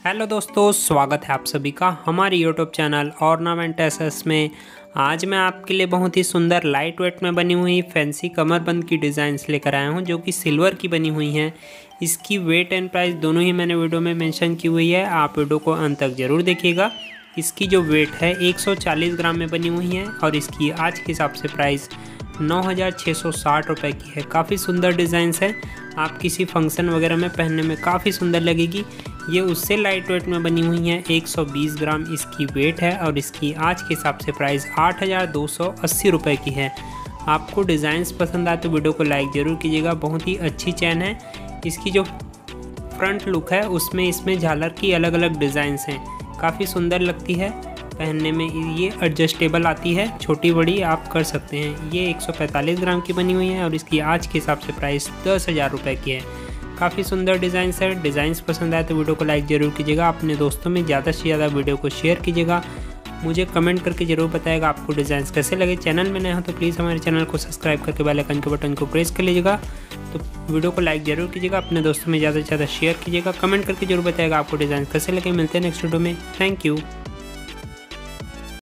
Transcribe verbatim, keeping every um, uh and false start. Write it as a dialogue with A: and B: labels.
A: Hello दोस्तों, स्वागत है आप सभी का हमारे यूट्यूब चैनल ऑर्नामेंट एसेस में। आज मैं आपके लिए बहुत ही सुंदर लाइट वेट में बनी हुई फैंसी कमरबंद की डिज़ाइंस लेकर आया हूं, जो कि सिल्वर की बनी हुई हैं। इसकी वेट एंड प्राइस दोनों ही मैंने वीडियो में मेंशन की हुई है, आप वीडियो को अंत तक ज़रूर देखिएगा। इसकी जो वेट है एक सौ चालीस ग्राम में बनी हुई है और इसकी आज के हिसाब से प्राइस नौ हज़ार छः सौ साठ रुपये की है। काफ़ी सुंदर डिज़ाइंस है, आप किसी फंक्शन वगैरह में पहनने में काफ़ी सुंदर लगेगी। ये उससे लाइट वेट में बनी हुई है, एक सौ बीस ग्राम इसकी वेट है और इसकी आज के हिसाब से प्राइस आठ हज़ार दो सौ अस्सी रुपये की है। आपको डिज़ाइंस पसंद आए तो वीडियो को लाइक ज़रूर कीजिएगा। बहुत ही अच्छी चैन है। इसकी जो फ्रंट लुक है उसमें इसमें झालर की अलग अलग डिज़ाइंस हैं, काफ़ी सुंदर लगती है पहनने में। ये एडजस्टेबल आती है, छोटी बड़ी आप कर सकते हैं। ये एक सौ पैंतालीस ग्राम की बनी हुई है और इसकी आज के हिसाब से प्राइस दस हज़ार रुपये की है। काफ़ी सुंदर डिज़ाइंस है। डिज़ाइंस पसंद आए तो वीडियो को लाइक ज़रूर कीजिएगा। अपने दोस्तों में ज़्यादा से ज़्यादा वीडियो को शेयर कीजिएगा। मुझे कमेंट करके ज़रूर बताइएगा आपको डिज़ाइंस कैसे लगे। चैनल में नए हो तो प्लीज़ हमारे चैनल को सब्सक्राइब करके बेल आइकन के बटन को प्रेस कर लीजिएगा। तो वीडियो को लाइक ज़रूर कीजिएगा, अपने दोस्तों में ज़्यादा से ज़्यादा शेयर कीजिएगा। कमेंट करके जरूर बताइएगा आपको डिज़ाइन कैसे लगे। मिलते हैं नेक्स्ट वीडियो में। Thank you.